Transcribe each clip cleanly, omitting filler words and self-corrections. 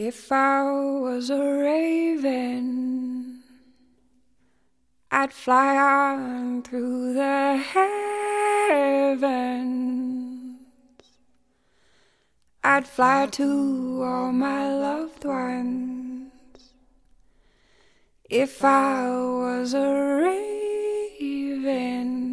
If I was a raven, I'd fly on through the heavens. I'd fly to all my loved ones. If I was a raven.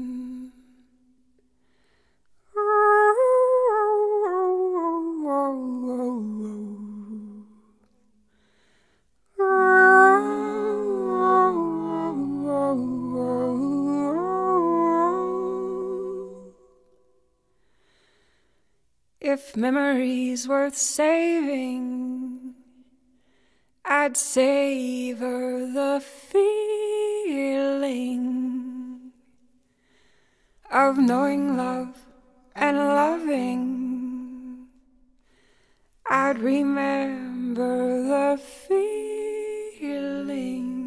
If memory's worth saving, I'd savor the feeling of knowing love and loving. I'd remember the feeling.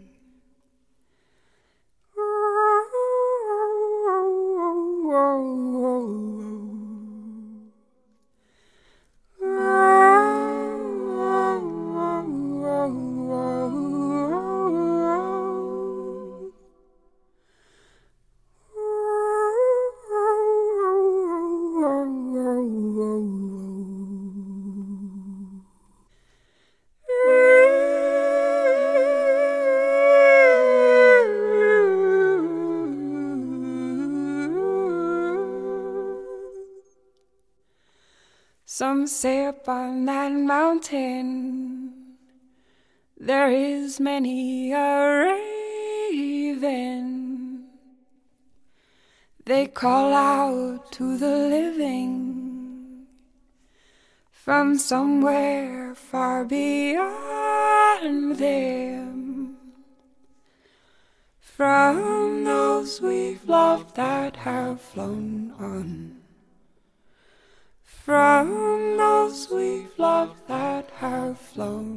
Some say up on that mountain there is many a raven. They call out to the living from somewhere far beyond them, from those we've loved that have flown on. From those we've loved that have flown